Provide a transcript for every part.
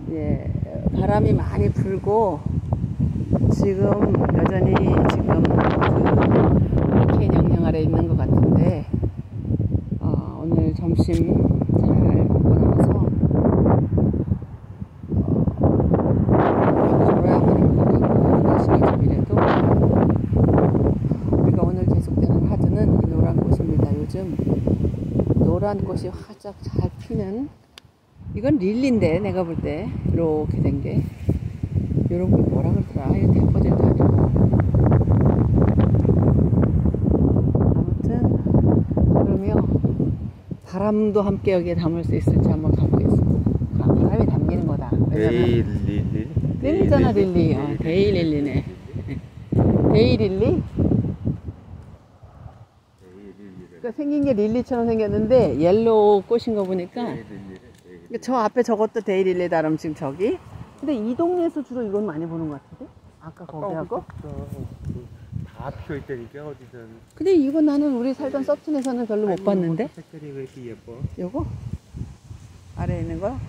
예, 바람이 많이 불고 지금 여전히 지금 그 허리케인 영향 아래 있는 것 같은데 오늘 점심 잘 먹고 나와서 걸어야 하는 것 같고 날씨가 좀 이래도 우리가 오늘 계속되는 하드는 이 노란 꽃입니다. 요즘 노란 꽃이 활짝 잘 피는 이건 릴리인데 내가 볼 때 이렇게 된 게 이런 걸 뭐라 그러더라. 이거 대포질도 아니고 아무튼 그러면 바람도 함께 여기에 담을 수 있을지 한번 가보겠습니다. 바람이 담기는 거다. 데이 릴리? 릴리잖아 릴리. 데이 릴리네. 데이 릴리? 그러니까 생긴 게 릴리처럼 생겼는데 옐로우 꽃인 거 보니까 저 앞에 저것도 데이릴리다 그럼 지금 저기. 근데 이 동네에서 주로 이건 많이 보는 것 같은데? 아까 거기하고? 다 피어있다니까 어디든. 근데 이거 나는 우리 살던 서튼에서는 별로 못 봤는데? 색깔이 왜 이렇게 예뻐? 요거? 아래에 있는 거?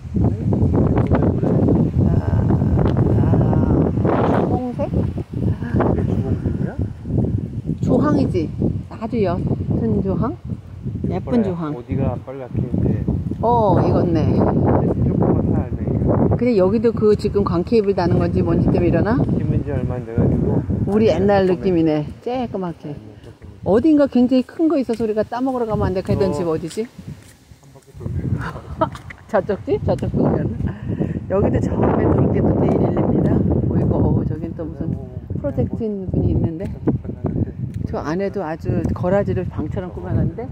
주홍색? 주홍색이야? 주황이지. 아주 옅은 주황? 예쁜 주황. 어디가 빨갛게 익었네. 조금만 다 알네. 근데 여기도 그 지금 광케이블 다는 건지 뭔지 때문에 일어나? 심은 지 얼마 안 돼가지고. 우리 옛날 느낌이네. 쬐끄맣게. 어딘가 굉장히 큰 거 있어서 우리가 따먹으러 가면 안 돼. 가던 집 어디지? 저쪽 집? 저쪽 동네였나? 여기도 처음에 들어올 게 또 데이릴리입니다. 보이고, 저긴 또 무슨 프로젝트인 분이 있는데. 저 안에도 아주 거라지를 방처럼 꾸며놨는데.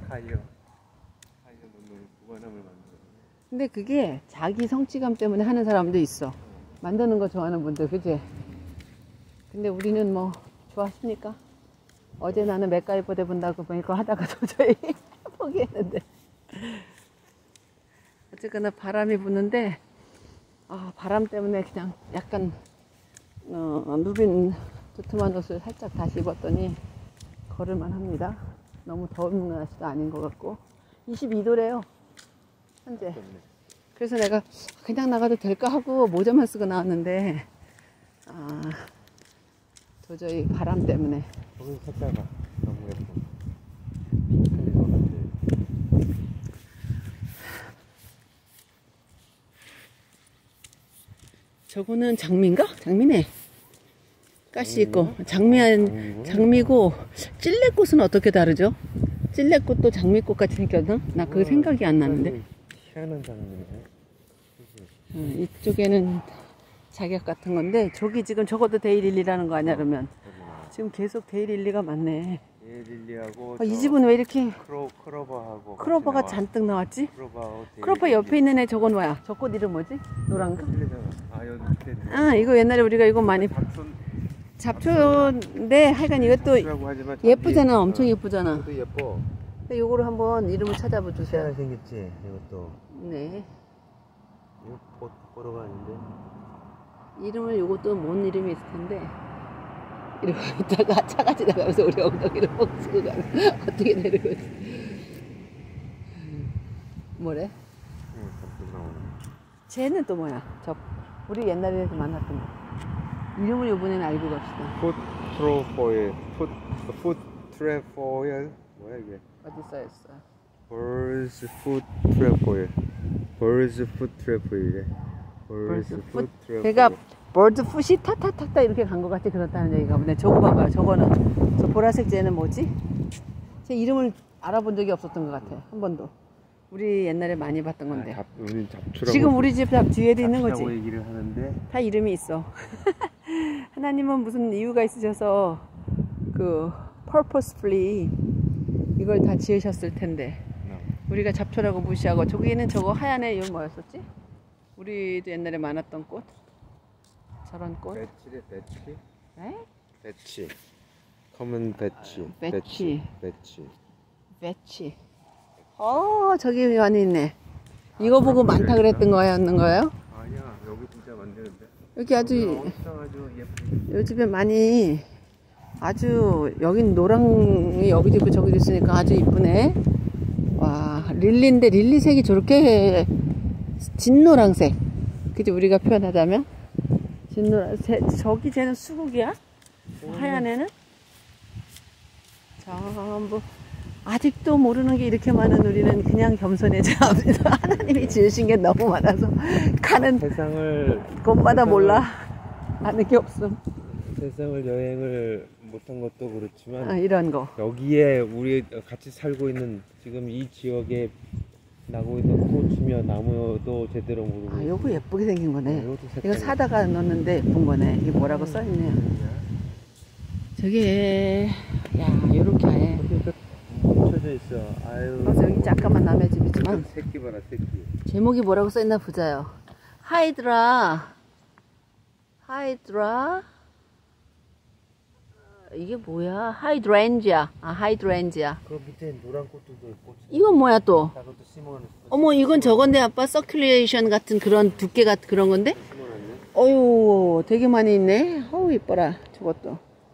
근데 그게 자기 성취감 때문에 하는 사람도 있어. 만드는 거 좋아하는 분들, 그지? 근데 우리는 뭐, 좋았으니까. 어제 나는 맥가이버 대 본다고 보니까 하다가 도저히 포기했는데. 어쨌거나 바람이 부는데, 바람 때문에 그냥 약간, 누빈 두툼한 옷을 살짝 다시 입었더니, 걸을만 합니다. 너무 더운 날씨도 아닌 것 같고. 22도래요. 현재. 그래서 내가 그냥 나가도 될까 하고 모자만 쓰고 나왔는데 도저히 바람 때문에. 거기 색깔가 너무 예뻐. 저거는 장미인가? 장미네. 가시 있고 장미고 찔레꽃은 어떻게 다르죠? 찔레꽃도 장미꽃 같이 생겼나? 나 그게 생각이 안 나는데. 희한한 장미네. 이쪽에는 자격 같은 건데 저기 지금 저것도 데이릴리라는 거 아니야 그러면? 지금 계속 데이릴리가 많네. 데이릴리하고 이 집은 왜 이렇게 크로버하고 크로버가 잔뜩 나왔지? 크로버하고 크로버 옆에 있는 애 저건 뭐야? 저 꽃 이름 뭐지? 노란 거? 여기 밑에 이거 옛날에 우리가 이거 많이 잡초인데 하여간 이것도 예쁘잖아. 엄청 예쁘잖아. 이것도 예뻐. 근데 요거를 한번 이름을 찾아봐 주세요. 희한하게 생겼지 이것도. 네. 이거 보러가 아닌데. 이름을 요것도 뭔 이름이 있을 텐데 이러고 있다가 차가 지나가면서 우리 엉덩이를 뻥 치고 가면 어떻게 되는 거지? 뭐래? 쟤는 또 뭐야? 우리 옛날에 만났던 거. 이름을 이번에는 알고 갑시다. 풋 트레포일 뭐야 이게? 어디 써있어? Birds foot trefoil. Birds foot trefoil이래. Birds foot trefoil. 걔가 bird foot이 탁탁탁탁 이렇게 간 것 같아. 그렇다는 얘기가 보네. 저거 봐봐요. 저거는 저 보라색 쟤는 뭐지? 제 이름을 알아본 적이 없었던 것 같아. 한 번도. 우리 옛날에 많이 봤던 건데. 지금 우리 집 뒤에도 있는 거지. 얘기를 하는데 다 이름이 있어. 하나님은 무슨 이유가 있으셔서 그 purposefully 이걸 다 지으셨을 텐데 우리가 잡초라고 무시하고. 저기는 저거 하얀 애 이름 뭐였었지? 우리도 옛날에 많았던 꽃. 저런 꽃. 배치래 배치. 에? 배치. 검은 배치. 배치. 배치. 배치. 저기 많이 있네. 이거 보고 많다 그랬던 거였는 거예요? 아니야, 여기 진짜 많대는데. 여기 아주 예쁘네. 요 집에 많이 아주 여긴 노랑이 여기도 있고 저기도 있으니까 아주 이쁘네. 와, 릴리인데 릴리색이 저렇게 진노랑색. 그지 우리가 표현하자면 진노란 저기 쟤는 수국이야? 하얀 애는? 전부 아직도 모르는 게 이렇게 많은 우리는 그냥 겸손해져야 합니다. 하나님이 지으신 게 너무 많아서 가는 세상을 곳마다 몰라 아는 게 없음. 세상을 여행을 못한 것도 그렇지만 이런 거 여기에 우리 같이 살고 있는 지금 이 지역에 나고 있는 꽃이며 나무도 제대로 모르고. 요거 예쁘게 생긴 거네. 이것도 이거 색깔이 사다가 넣었는데 예쁜 거네. 이게 뭐라고 써있네. 저게 야 요렇게 아예 멈춰져 있어. 아유. 맞아 여기 잠깐만 남의 집이지만 새끼 봐라 새끼. 제목이 뭐라고 써있나 보자요. 하이드라 이게 뭐야? 하이드렌지야. 하이드렌지야. 그 밑에 노란 꽃도 있고. 이건 뭐야 또? 그것도 심어놨어. 어머 이건 저건데 아빠 서큘레이션 같은 그런 두께 같은 그런 건데? 심어놨네. 어유 되게 많이 있네. 어우 이뻐라 저것도.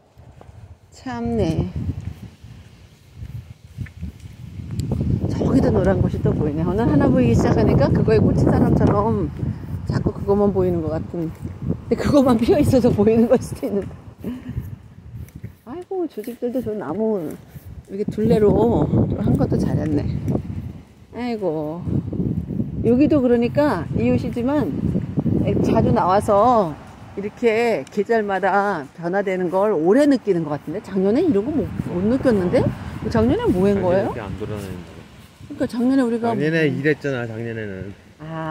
참네. 저기도 노란 곳이 또 보이네. 어느 하나 보이기 시작하니까 그거에 꽂힌 사람처럼 자꾸 그것만 보이는 것 같은. 근데 그것만 피어 있어서 보이는 걸 수도 있는데. 아이고 저 집들도 저 나무 이렇게 둘레로 한 것도 잘했네. 아이고 여기도 그러니까 이웃이지만 자주 나와서 이렇게 계절마다 변화되는 걸 오래 느끼는 것 같은데 작년에 이런 거 못 느꼈는데? 작년에 뭐 한 거예요? 이렇게 안 돌아다니는 그러니까 작년에 우리가 작년에 일했잖아 작년에는.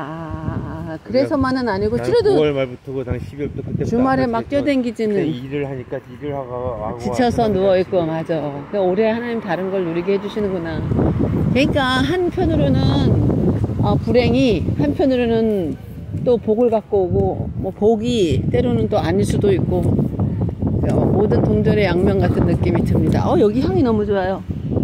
그래서만은 아니고 난 그래도 9월 말부터 당 12월부터 그때 주말에 막 뛰어댕기지는 일을 하니까 일을 하고 지쳐서 누워있고 맞아. 그러니까 올해 하나님 다른 걸 누리게 해주시는구나. 그러니까 한편으로는 불행이 한편으로는 또 복을 갖고 오고 뭐 복이 때로는 또 아닐 수도 있고 모든 동절의 양면 같은 느낌이 듭니다. 여기 향이 너무 좋아요.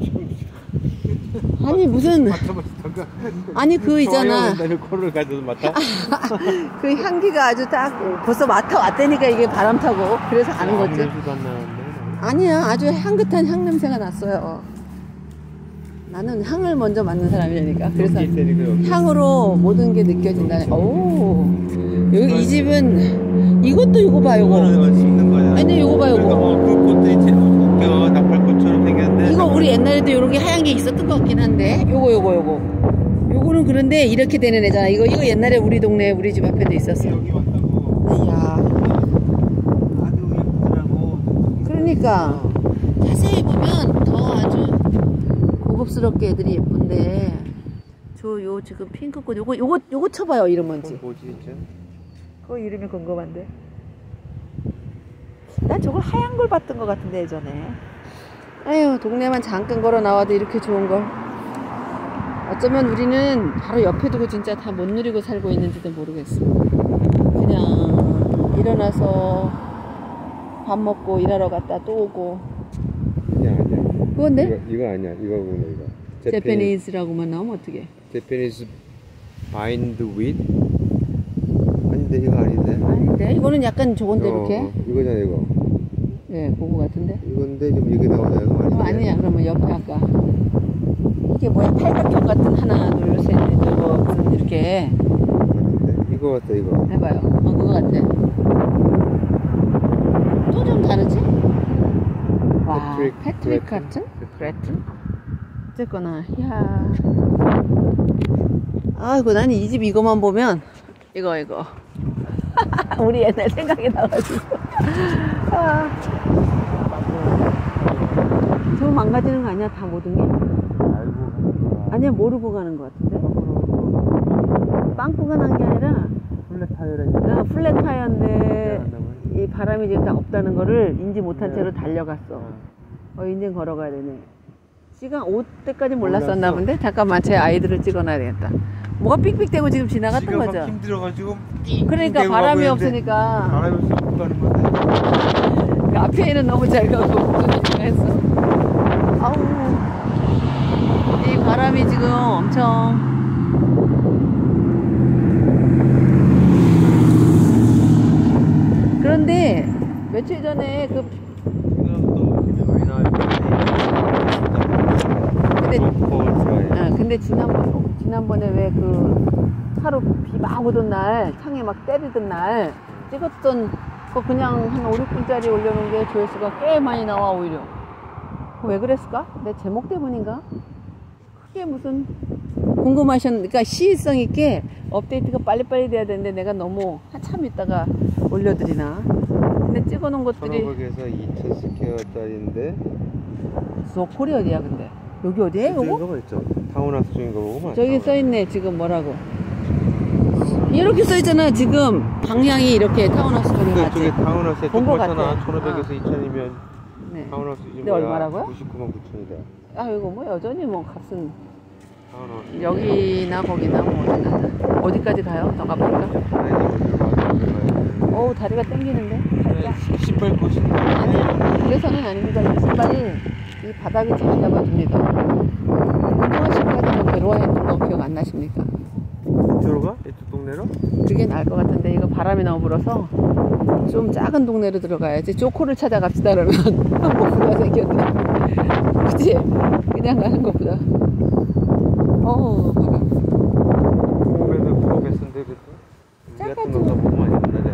아니 무슨 아니 그 있잖아 코를 가져서 맡아. 그 향기가 아주 딱 벌써 맡아왔다니까 이게 바람 타고 그래서 아는 거지. 냄새도 안 나는데. 아니야 아주 향긋한 향 냄새가 났어요. 나는 향을 먼저 맡는 사람이니까 그래서 향으로 모든 게 느껴진다. 오 여기 이 집은 이것도 이거 봐 이거. 심는 거야. 아니 이거 봐 이거. 그 꽃들이 제일 웃겨. 나팔꽃처럼 생겼는데. 이거 우리 옛날에도 이렇게 하얀 게 있었던 것 같긴 한데 요거는 그런데 이렇게 되는 애잖아. 이거 옛날에 우리 동네 우리 집 앞에도 있었어. 여기 왔다고. 이야 아주 예쁘더라고. 그러니까 자세히 보면 더 아주 고급스럽게 애들이 예쁜데 요 지금 핑크꽃 요거 쳐봐요 이름 뭔지. 뭐지 진짜? 그거 이름이 궁금한데. 난 저걸 하얀 걸 봤던 것 같은데 예전에. 아유 동네만 잠깐 걸어 나와도 이렇게 좋은 걸. 어쩌면 우리는 바로 옆에 두고 진짜 다 못 누리고 살고 있는지도 모르겠어. 그냥 일어나서 밥 먹고 일하러 갔다 또 오고. 아니야. 그건데? 이거 아니야. 이거구나 이거. 제페니즈라고만 나오면 어떡해. 제페니스 바인드 윗? 아닌데 이거 아닌데? 아닌데 이거는 약간 저건데 이렇게. 이거잖아 이거. 네 그거 같은데. 이건데 좀 이게 나오냐 이거 아닌데? 아니야 그러면 옆에 아까 이게 뭐야 팔각형 같은 하나 둘 셋 넷 저거 무슨 이렇게 아닌데? 이거 같다 이거. 해봐요. 그거 같아. 또 좀 다르지? 와 패트릭 같은? 그레튼? 어쨌거나 이야 아이고 난 이 집 이거만 보면 이거 우리 옛날 생각이 나가지고 저거 망가지는 거 아니야 다 모든 게? 아니야 모르고 가는 거 같은데? 빵꾸가 난 게 아니라 플랫 타이어라니까. 플랫 타이어인데 이 바람이 지금 다 없다는 거를 인지 못한 채로 달려갔어. 인제 걸어가야 되네. 시간 5때까지 몰랐었나 본데? 잠깐만 제 아이들을 찍어놔야 되겠다. 뭐가 삑삑대고 지금 지나갔던 거죠? 힘들어가지고 그러니까 바람이 없으니까 바람이 없으니까 못 가는 건데. 그 앞에는 너무 잘 가고 무슨 했어. 아우 이 바람이 지금 엄청 그런데 며칠 전에 근데 지난번에 왜 하루 비 막 오던 날, 창에 막 때리던 날 찍었던 거 그냥 한 5, 6분짜리 올려놓은 게 조회수가 꽤 많이 나와, 오히려. 왜 그랬을까? 내 제목 때문인가? 그게 무슨 그러니까 시의성 있게 업데이트가 빨리빨리 돼야 되는데 내가 너무 한참 있다가 올려드리나. 근데 찍어놓은 것들이 1500에서 2000스퀘어짜리인데 소콜이 어디야 근데? 여기 어디에 요거? 거 있죠. 타운하우스 중인 거 보고만. 저기 써있네 지금 뭐라고 이렇게 써있잖아. 지금 방향이 이렇게 타운하우스 쪽인 거 저게 같지? 타운하우스에 본거 똑같잖아. 같아. 1500에서 2000이면 네. 타운하우스 지금 근데 얼마라고요? 99만 9천이다. 아 이거 뭐 여전히 뭐 값은 타운하우스. 여기나 거기나 뭐 어디나. 어디까지 가요? 더 가볼까? 어우 다리가 땡기는데 살짝. 신발 꽂힌 아니야 그래서는 아닙니다. 이 신발이 이 바닥이 잘 잡아줍니다. 운동화 신고 하다가 괴로워했던 거 기억 안 나십니까? 이쪽으로 가? 이쪽 동네로? 그게 나을 것 같은데 이거 바람이 너무 불어서 좀 작은 동네로 들어가야지. 조코를 찾아갑시다 그러면 뭐 부가 생겼네. 그치? 그냥 가는 것보다. 어우 바람. 호베드 프로베스인데 그때? 우리 같은 거 보면 옛날에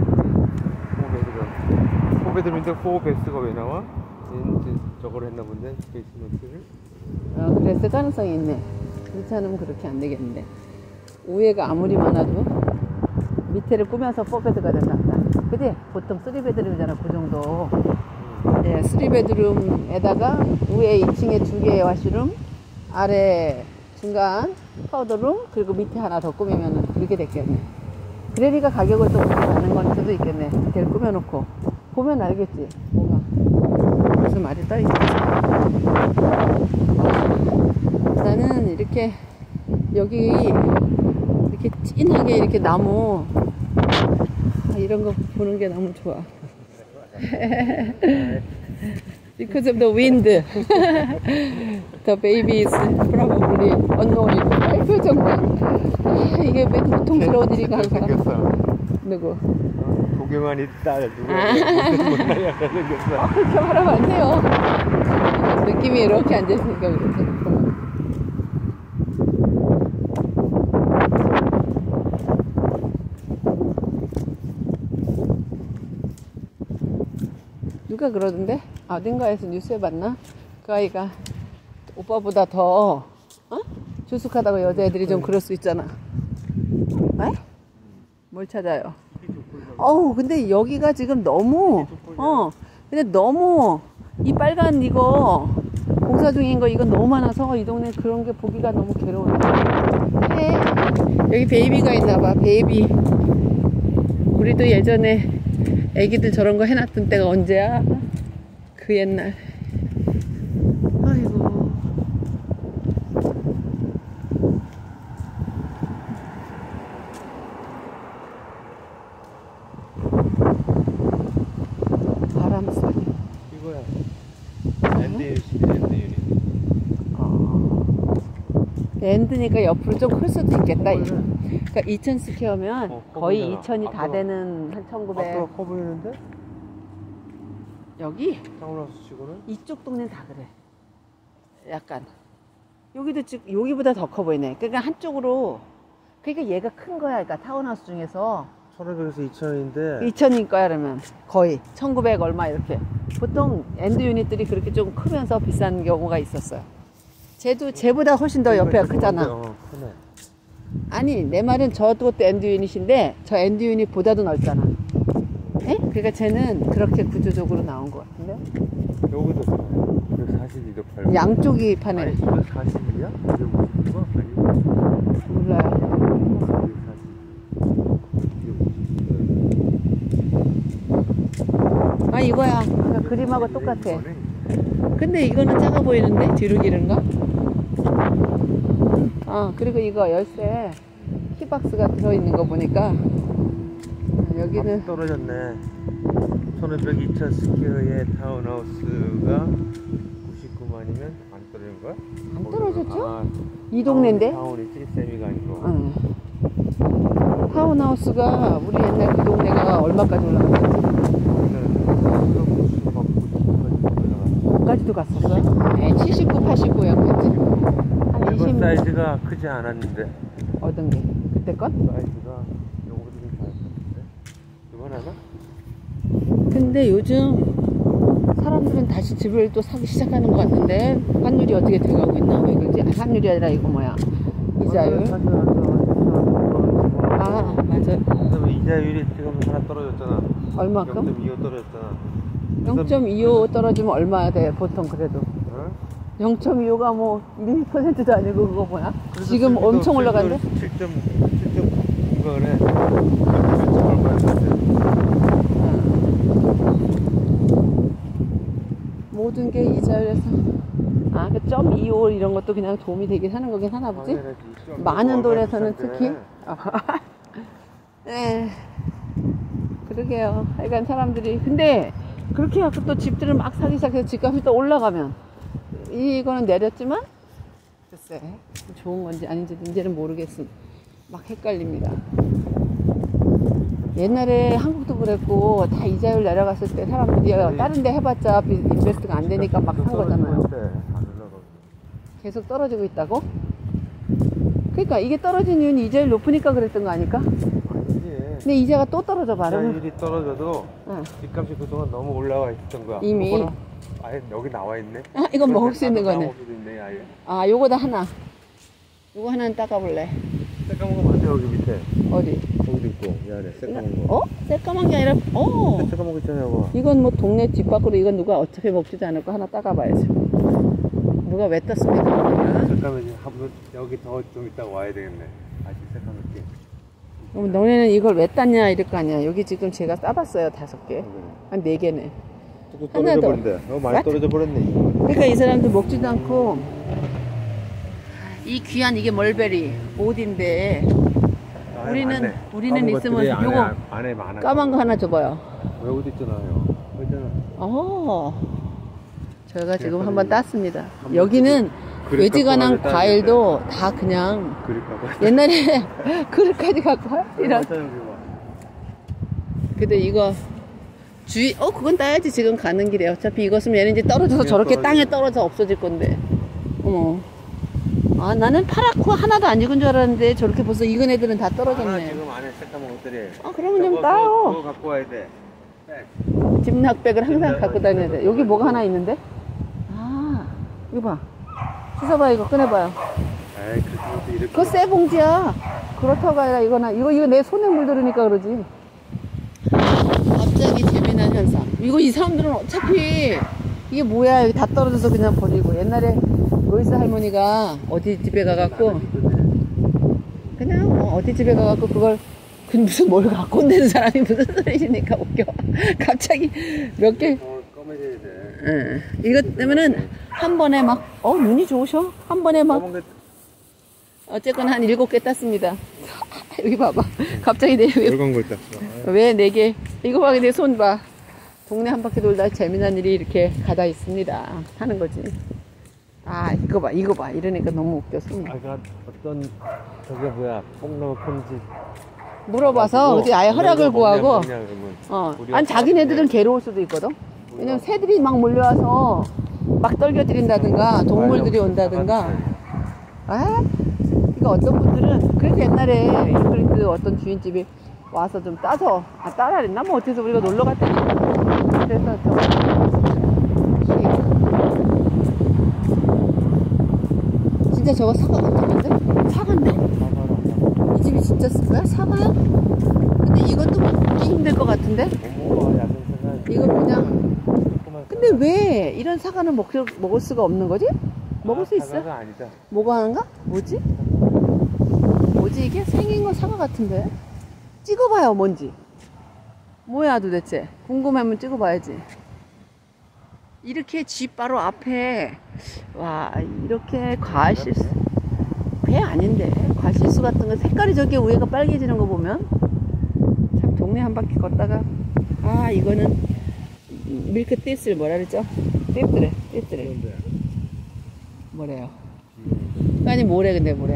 호베드인데 호베스가 왜 나와? 얘는 저걸 했나 본데 베이스먼트를. 그랬을 가능성이 있네. 그렇지 않으면 그렇게 안 되겠는데. 우회가 아무리 많아도 밑에를 꾸며서 4베드가 된다. 그지? 보통 3베드룸이잖아, 그 정도. 예, 3베드룸에다가 위에 2층에 2개의 와시룸, 아래 중간 파우더룸, 그리고 밑에 하나 더 꾸미면 그렇게 됐겠네. 그러니까 가격을 좀 가는 건 수도 있겠네. 밑에를 꾸며놓고. 보면 알겠지, 뭐가. 무슨 말이 떠 있겠지. 나는 이렇게, 여기, 이렇게 진하게 이렇게 나무, 이런 거 보는 게 너무 좋아. Because of the wind, the baby is probably unknown. 아이고 정말 이게 왜 고통스러운 일인가 항상. 누구? 도경환이 딸 누가 못나게 생겼어. 그렇게 말하면 안 돼요. 느낌이 이렇게 앉아있으니까 그렇게. 누가 그러던데? 어딘가에서 뉴스에 봤나? 그 아이가 오빠보다 더 조숙하다고 여자애들이 좀 그럴 수 있잖아. 에? 뭘 찾아요? 어우 근데 여기가 지금 너무 근데 너무 이 빨간 이거 공사 중인 거 이건 너무 많아서 이 동네 그런 게 보기가 너무 괴로워요. 여기 베이비가 있나봐. 베이비. 우리도 예전에 애기들 저런 거 해놨던 때가 언제야? 그 옛날. 아이고. 바람 소리. 이거야. 엔드 유닛. 엔드니까 옆으로 좀 클 수도 있겠다. 그러니까 2000 스퀘어면 거의 커보이잖아. 2000이 다 되는 한 1900. 앞으로 커 보이는데? 여기? 타운하우스 치고는? 이쪽 동네는 다 그래. 약간. 여기도 지금 여기보다 더 커 보이네. 그러니까 한쪽으로. 그러니까 얘가 큰 거야. 그러니까 타운하우스 중에서 1500에서 2000인데 2000일 거야 그러면 거의 1900 얼마 이렇게. 보통 엔드 유닛들이 그렇게 좀 크면서 비싼 경우가 있었어요. 쟤보다 훨씬 더 옆에가 크잖아. 크네. 아니 내 말은 저것도 엔드 유닛인데 저 엔드 유닛보다도 넓잖아. 에? 그러니까 쟤는 그렇게 구조적으로 나온 것 같은데. 여기도 42도 팔고. 양쪽이 파네. 아니 이거 40이야? 이거 50인가? 아니고 몰라요. 아 이거야. 아까 그림하고 똑같아. 근데 이거는 작아 보이는데? 뒤로 기른가? 그리고 이거 열쇠 키박스가 들어있는 거 보니까 여기는 떨어졌네. 1500, 2000 스퀘어의 타운하우스가 99만이면 안 떨어진 거야? 안 떨어졌죠? 아, 이 동네인데? 타운이지 세미가 아니고. 타운하우스가 우리 옛날 그 동네가 얼마까지 올라갔지? 까지도 갔었어? 79, 89였겠지? 한 일본 20. 사이즈가 크지 않았는데. 어떤 게? 그때 건? 사이즈가 요거보다 좀 작을 것 같은데. 그만하나? 근데 요즘 사람들은 다시 집을 또 사기 시작하는 것 같은데 환율이 어떻게 돼가고 있나? 왜 그러지? 아, 환율이 아니라 이거 뭐야? 이자율? 아, 맞아. 그다음에 이자율이 지금 하나 떨어졌잖아. 얼마큼? 0.25 떨어졌잖아. 0.25 떨어지면 얼마야 돼, 보통 그래도? 어? 0.25가 뭐 1%도 아니고 그거 뭐야? 지금 엄청 올라갔네? 7.9인가 그래. 7.8 얼마야 모든 게 이자율에서 아, 그 0.25 이런 것도 그냥 도움이 되긴 하는 거긴 하나 보지? 많은 돈에서는 특히 네, 그러게요. 하여간 사람들이 근데 그렇게 해갖고 또 집들을 막 사기 시작해서 집값이 또 올라가면 이거는 내렸지만 글쎄 좋은 건지 아닌지 이제는 모르겠음. 막 헷갈립니다. 옛날에 한국도 그랬고 다 이자율 내려갔을 때 사람들이 다른 데 해봤자 인베스트가 안 되니까 막 산 거잖아요. 계속 떨어지고 있다고? 그러니까 이게 떨어진 이유는 이자율 높으니까 그랬던 거 아닐까? 근데 이자가 또 떨어져 봐. 이자율이 떨어져도 집값이 그동안 너무 올라와 있었던 거야. 이미 아예 여기 나와 있네. 아, 이건 먹을 수 있는 거네. 있네, 아예. 아, 요거다 하나. 요거 하나는 닦아볼래. 새까만 거 맞아, 여기 밑에. 어디? 여기도 있고, 이 안에 새까만 거. 어? 새까만 게 아니라, 새까만 거 있잖아요, 봐. 이건 뭐 동네 뒷밖으로 이건 누가 어차피 먹지도 않을 거 하나 따가봐야지. 누가 왜 땄습니까? 잠깐만, 한번 여기 더 좀 이따가 와야 되겠네. 아직 새까맣게. 그럼 너네는 이걸 왜 땄냐 이럴 거 아니야. 여기 지금 제가 따봤어요, 5개. 한 4개네. 또 하나 떨어져 더. 버린대. 많이 떨어져 버렸네, 이거. 그러니까 이 사람들 먹지도 않고 이 귀한 이게 멀베리 옷인데 우리는 있으면 요거 안에 많아. 까만 거 하나 줘봐요. 여기도 있잖아요. 있잖아. 저희가 지금 한번 땄습니다. 여기는 외지간한 과일도 다 그냥 옛날에 그릇까지 갖고 와? 이런. 근데 이거 그건 따야지. 지금 가는 길에 어차피 이것은 얘는 이제 떨어져서 저렇게 땅에 떨어져 없어질 건데. 어머. 아, 나는 파랗고 하나도 안 익은 줄 알았는데 저렇게 벌써 익은 애들은 다 떨어졌네. 지금 안에 새까만 것들이. 그러면 좀 따요. 그거 갖고 와야 돼. 집낙백을 항상 갖고 다녀야 돼. 여기 뭐가 하나 있는데? 이거 봐. 씻어봐. 이거 꺼내봐요. 에이, 이렇게. 그거 새 봉지야. 그렇다고 아니라 이거 내 손에 물들으니까 그러지. 갑자기 재미난 현상. 이거 이 사람들은 어차피 이게 뭐야. 여기 다 떨어져서 그냥 버리고. 옛날에 로이스 할머니가 어디 집에 가갖고 그냥 어디 집에 가갖고 그걸 무슨 뭘 갖고 온다는 사람이 무슨 소리시니까 웃겨. 갑자기 몇 개. 꺼매져야 돼. 이것 때문에는 한 번에 막 눈이 좋으셔. 한 번에 막 어쨌거나 한 7개 땄습니다. 여기 봐봐. 갑자기 빨간 걸 땄어. 왜 4개? 이거 봐. 내 손 봐. 동네 한 바퀴 돌다 재미난 일이 이렇게 가다 있습니다. 하는 거지. 이거 봐. 이러니까 너무 웃겨. 손이. 어떤 저게 뭐야? 뽕나무 콘지 물어봐서 어디 아예 허락을 구하고. 아니 자기네들은 괴로울 수도 있거든. 왜냐면 새들이 막 몰려와서 막 떨겨뜨린다든가 동물들이 온다든가. 이거 어떤 분들은 그래서 옛날에 잉글랜드 어떤 주인집이 와서 좀 따서 따라 그랬나? 뭐 어째서 우리가 놀러 갔더니 그래서 진짜 저거 사과 같았는데? 사과인데? 이 집이 진짜 쓸 거야? 사과야? 근데 이것도 먹기 힘들 것 같은데? 이거 그냥 근데 왜 이런 사과는 먹을 수가 없는 거지? 먹을 수 있어? 사과가 아니다. 뭐가 하는가? 뭐지 이게? 생긴 거 사과 같은데? 찍어봐요. 뭔지 뭐야 도대체. 궁금하면 찍어봐야지. 이렇게 집 바로 앞에 이렇게 과실수 배 아닌데 과실수 같은 거 색깔이 저렇게 위에가 빨개지는 거 보면 참 동네 한 바퀴 걷다가 이거는 밀크 띠슬 뭐라 그랬죠? 띠스래 뭐래요? 아니 뭐래. 근데 뭐래?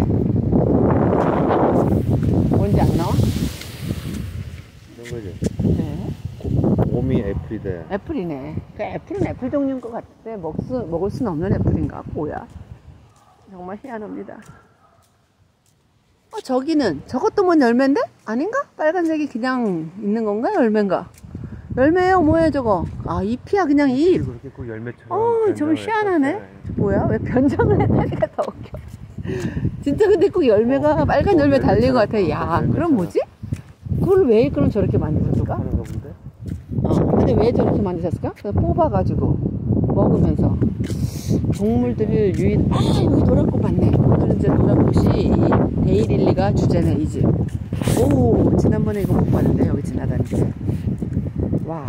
뭔지 안 나와? 이런 거지. 네. 곰이 애플이다. 애플이네. 그 애플은 애플 종류인 것 같은데 먹을 수는 없는 애플인가? 뭐야? 정말 희한합니다. 저기는 저것도 뭔 열매인데? 아닌가? 빨간색이 그냥 있는 건가? 열매인가? 열매예요? 뭐예요 저거? 아 잎이야 그냥 잎. 그렇게 꼭 열매처럼. 좀 희한하네. 뭐야? 왜 변장을 했다니까 더 웃겨. 진짜 근데 꼭 열매가 빨간 열매 달린 것 같아. 야 그럼 뭐지? 그걸 왜 그럼 저렇게 만들었을까? 하는가 본데? 근데 왜 저렇게 만드셨을까? 그냥 뽑아가지고 먹으면서 동물들을 여기 노란꽃 봤네. 오늘은 이제 노란꽃이 이 데이릴리가 주제네 이 집. 오 지난번에 이거 못 봤는데 여기 지나다니는데 와.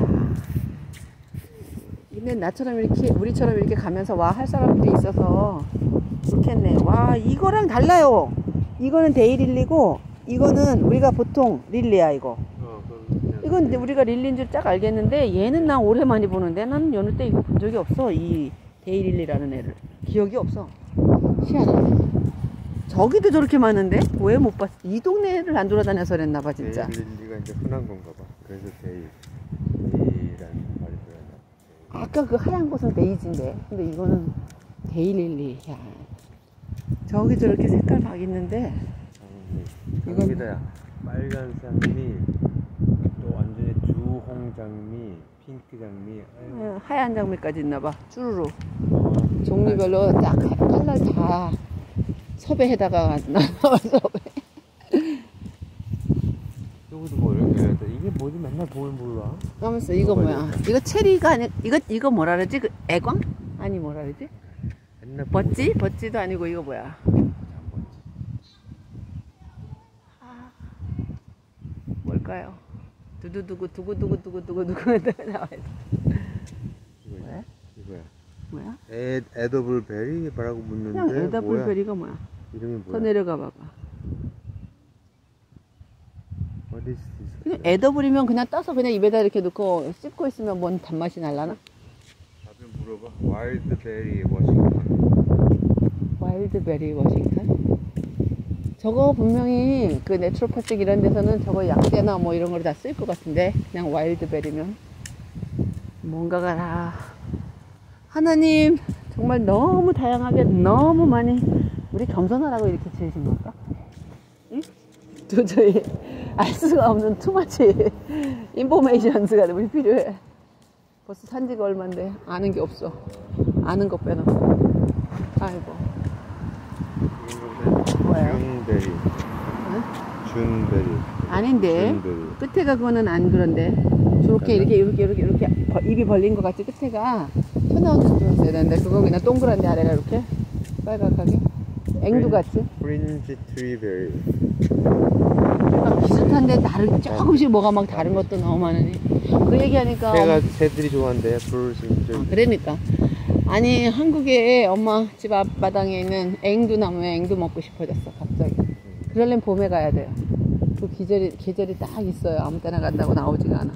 근데 나처럼 이렇게 우리처럼 이렇게 가면서 와 할 사람들이 있어서 좋겠네. 와 이거랑 달라요. 이거는 데이릴리고 이거는 우리가 보통 릴리야 이거. 이건 근데 우리가 릴리인 줄 딱 알겠는데 얘는 나 오랜만에 보는데 나는 여느 때 이거 본 적이 없어. 이 데이릴리라는 애를 기억이 없어. 희한하네. 저기도 저렇게 많은데 왜 못 봤어? 이 동네를 안 돌아다녀서 그랬나봐 진짜. 데이릴리가 이제 흔한 건가 봐. 그래서 데이라는 말이 들어요. 아까 그 하얀 곳은 데이지인데 근데 이거는 데이릴리. 야. 저기 저렇게 색깔 막 있는데 장미다. 빨간 장미, 또 완전히 주홍 장미, 핑크 장미. 하얀 장미까지 있나봐. 쭈루루. 종류별로 딱 컬러 다 섭외에다가 나와 섭외. 여기도 뭐 이렇게 이게 뭐지? 맨날 보면 몰라. 하면서 이거 뭐야? 이거 체리가 아니 이거 뭐라 그러지? 그 애광? 아니 뭐라 그러지? 버찌? 버찌도 아니고 이거 뭐야? 뭘까요? 두구두구 나와야 돼. 이거야? 이거야. 뭐야? 에더블 베리라고 묻는데. 그냥 에더블 베리가 뭐야? 이름이 뭐야? 더 내려가 봐봐. What is this? 그냥 에더블이면 그냥 따서 그냥 입에다 이렇게 넣고 씹고 있으면 뭔 단맛이 날라나? 답을 물어봐. 와일드 베리 워싱턴. 와일드 베리 워싱턴? 저거 분명히 그 내추로파틱 이런 데서는 저거 약재나 뭐 이런 걸 다 쓸 것 같은데 그냥 와일드 베리면 뭔가가 다 하나님 정말 너무 다양하게 너무 많이 우리 겸손하라고 이렇게 지으신 걸까? 응? 도저히 알 수가 없는 투마치 인포메이션스가 우리 필요해. 벌써 산지가 얼만데 아는 게 없어. 아는 것 빼놓고. 아이고. 뭐예요? 준베리. 응? 준베리. 아닌데 준베리. 끝에가 그거는 안 그런데 저렇게 이렇게 입이 벌린 것 같이 끝에가 튀어나온 좀 있어야 되는데 그건 그냥 동그란데 아래가 이렇게 빨갛게 앵두같이 프린지 트리베리. 비슷한데 다른 조금씩 뭐가 막 다른 것도 너무 많으니 그 얘기하니까 새들이 좋아한대. 불 그러니까 아니 한국에 엄마 집 앞마당에 있는 앵두나무에 앵두 먹고 싶어졌어 갑자기. 그러려면 봄에 가야 돼요. 그 계절이 딱 있어요. 아무 때나 간다고 나오지가 않아.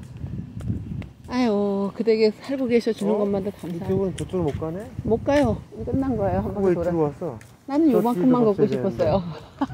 아유 그 댁에 살고 계셔 주는 것만도 감사해요. 이쪽은 저쪽으로 못 가네? 못 가요. 끝난 거예요. 한 번 왜 돌아. 들어왔어? 나는 요만큼만 걷고 갔어야 싶었어요.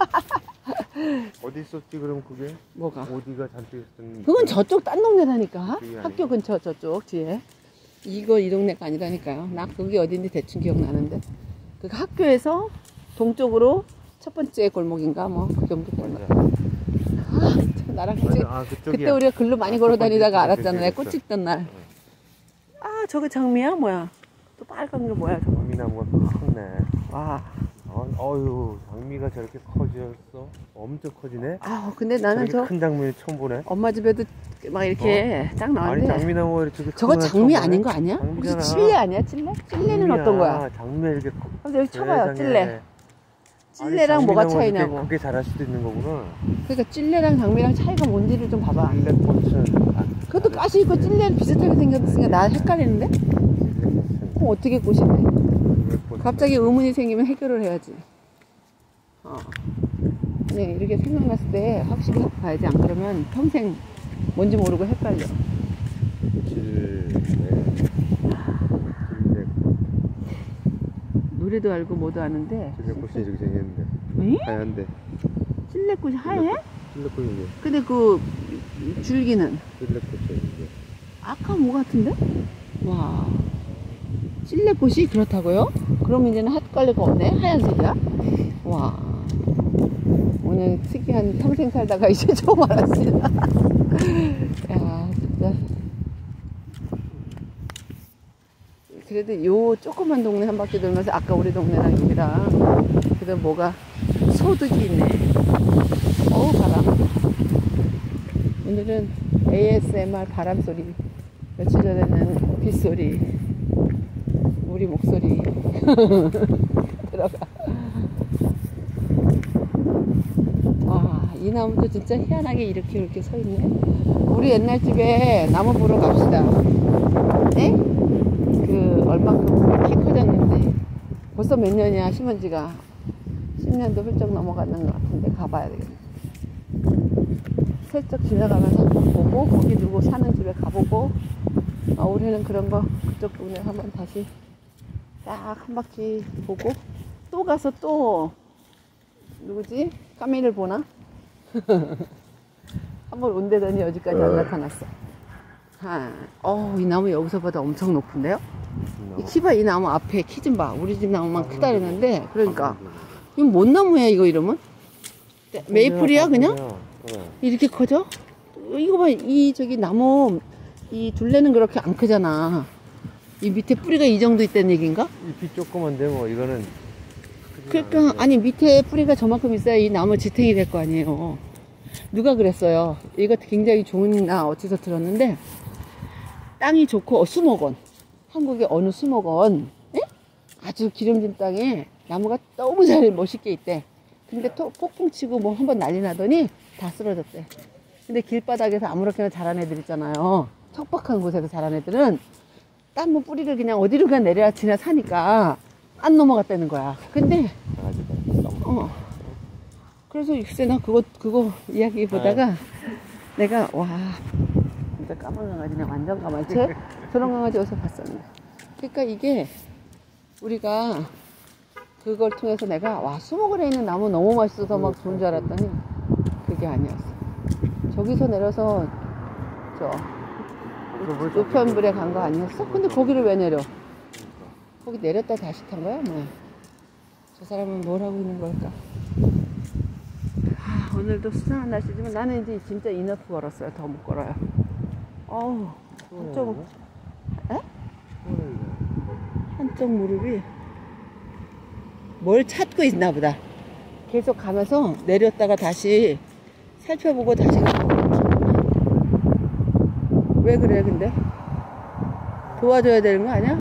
어디 있었지 그럼 그게? 뭐가? 어디가 잔뜩 있었는데? 그건 저쪽 딴 동네라니까. 그게 학교 아니고. 근처 저쪽 뒤에. 이거 이 동네가 아니라니까요. 나 그게 어딘지 대충 기억나는데. 그 학교에서 동쪽으로 첫 번째 골목인가 뭐 그 정도 골목. 참 나랑 같이 그때 우리가 글로 많이 걸어 다니다가 알았잖아. 내가 꽃 찍던 날. 아 저게 장미야 뭐야? 또 빨간 게 뭐야 저거? 장미나무가 컸네. 와. 어휴 장미가 저렇게 커졌어? 엄청 커지네? 아 근데 나는 저렇게 큰 장미는 처음 보네. 엄마 집에도 막 이렇게 딱 나왔는데 아니 장미나무가 이렇게 저거 장미 아닌 거 아니야? 장미잖아. 혹시 찔레 아니야? 찔레? 찔레는 어떤 거야? 장미가 이렇게 근데 여기 쳐봐요 세상에. 찔레. 찔레랑 뭐가 차이냐고. 그게 자랄 수도 있는 거구나. 그러니까 찔레랑 장미랑 차이가 뭔지를 좀 봐봐. 찔레꽃은 그것도 가시 있고 찔레는 비슷하게 생겼으니까 나 헷갈리는데? 그럼 어떻게 꽃인데? 갑자기 의문이 생기면 해결을 해야지. 네, 이렇게 생각났을 때 확실히 봐야지. 안 그러면 평생 뭔지 모르고 헷갈려. 노래도 알고 뭐도 아는데. 찔레꽃이 이렇게 생겼는데. 에? 하얀데. 찔레꽃이 하얘? 찔레꽃이 이게. 근데 그 줄기는 찔레꽃이 이게. 아까 뭐 같은데? 와. 찔레꽃이 그렇다고요? 그럼 이제는 핫갈래가 없네? 하얀색이야? 와. 오늘 특이한 평생 살다가 이제 처음 알았어요. 야, 진짜. 그래도 요 조그만 동네 한 바퀴 돌면서 아까 우리 동네랑 여기랑 그래도 뭐가 소득이 있네. 어우, 바람. 오늘은 ASMR 바람 소리, 며칠 전에는 빗소리, 우리 목소리 들어가. 와, 이 나무도 진짜 희한하게 이렇게 서 있네. 우리 옛날 집에 나무 보러 갑시다. 네? 그 얼마큼 키 커졌는지 벌써 몇 년이야 심은 지가. 10년도 훌쩍 넘어가는 것 같은데 가봐야 되겠네. 슬쩍 지나가면서 한번 보고 거기 누구 사는 집에 가보고, 우리는 그런 거 그쪽 동네 한번 다시 딱 한 바퀴 보고 또 가서 또 누구지? 까미를 보나? 한번 온대더니 여기까지 안 나타났어. 이 나무 여기서보다 엄청 높은데요? 이 키봐, 이 나무 앞에 키 좀 봐. 우리 집 나무만 크다 그랬는데, 그러니까 이건 뭔 나무야 이거 이름은? 메이플이야 그냥? 이렇게 커져? 이거 봐, 이 저기 나무 이 둘레는 그렇게 안 크잖아. 이 밑에 뿌리가 이 정도 있다는 얘기인가? 잎이 조그만데 뭐 이거는. 그러니까 아니 밑에 뿌리가 저만큼 있어야 이 나무 지탱이 될 거 아니에요. 누가 그랬어요. 이거 굉장히 좋은 나 어디서 들었는데, 땅이 좋고 수목원, 한국의 어느 수목원, 에? 아주 기름진 땅에 나무가 너무 잘 멋있게 있대. 근데 또 폭풍 치고 뭐 한번 난리 나더니 다 쓰러졌대. 근데 길바닥에서 아무렇게나 자란 애들 있잖아요. 척박한 곳에서 자란 애들은 땅 뭐 뿌리를 그냥 어디로 그냥 내려야 지나 사니까 안 넘어갔다는 거야. 근데 그래서 글쎄 나 그거 이야기 보다가 내가 와, 진짜 까만 강아지네. 완전 까맣지? 저런 강아지 어디서 봤었는데. 그러니까 이게 우리가 그걸 통해서 내가 와, 수목원에 있는 나무 너무 맛있어서 막 좋은 줄 알았더니 그게 아니었어. 저기서 내려서 저 우편물에 간 거 아니었어? 근데 거기를 왜 내려? 거기 내렸다 다시 탄 거야? 뭐. 저 사람은 뭘 하고 있는 걸까? 오늘도 수상한 날씨지만 나는 이제 진짜 이너프 걸었어요. 더 못 걸어요. 한쪽 무릎이 뭘 찾고 있나 보다. 계속 가면서 내렸다가 다시 살펴보고 다시 왜 그래 근데? 도와줘야 되는 거 아니야?